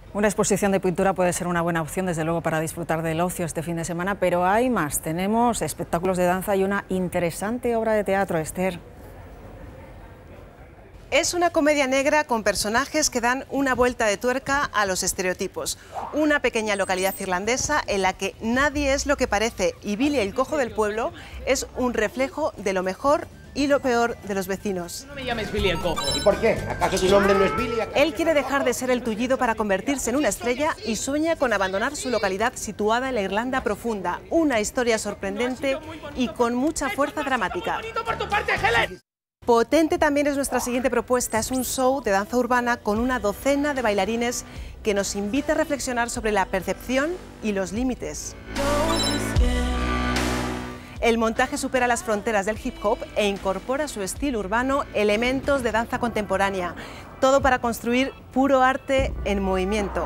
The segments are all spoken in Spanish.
Una exposición de pintura puede ser una buena opción, desde luego, para disfrutar del ocio este fin de semana, pero hay más. Tenemos espectáculos de danza y una interesante obra de teatro, Esther. Es una comedia negra con personajes que dan una vuelta de tuerca a los estereotipos. Una pequeña localidad irlandesa en la que nadie es lo que parece y Billy, el cojo del pueblo, es un reflejo de lo mejor y lo peor de los vecinos. No me llames Billy el cojo. ¿Y por qué? ¿Acaso tu nombre no es Billy? Él quiere dejar de ser el tullido para convertirse en una estrella y sueña con abandonar su localidad situada en la Irlanda profunda. Una historia sorprendente y con mucha fuerza dramática. ¡Bonito por tu parte, Helen! Potente también es nuestra siguiente propuesta. Es un show de danza urbana con una docena de bailarines que nos invita a reflexionar sobre la percepción y los límites. El montaje supera las fronteras del hip hop e incorpora a su estilo urbano elementos de danza contemporánea. Todo para construir puro arte en movimiento.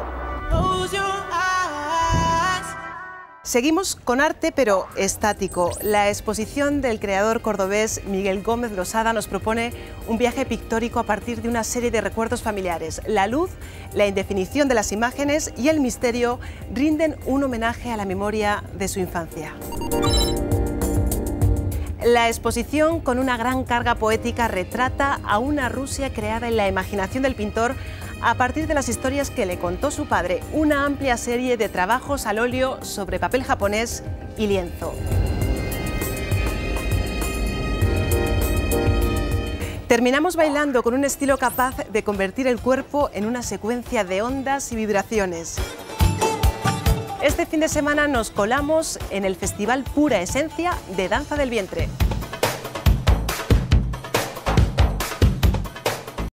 Seguimos con arte, pero estático. La exposición del creador cordobés Miguel Gómez Losada nos propone un viaje pictórico a partir de una serie de recuerdos familiares. La luz, la indefinición de las imágenes y el misterio rinden un homenaje a la memoria de su infancia. La exposición, con una gran carga poética, retrata a una Rusia creada en la imaginación del pintor a partir de las historias que le contó su padre, una amplia serie de trabajos al óleo sobre papel japonés y lienzo. Terminamos bailando con un estilo capaz de convertir el cuerpo en una secuencia de ondas y vibraciones. Este fin de semana nos colamos en el Festival Pura Esencia de Danza del Vientre.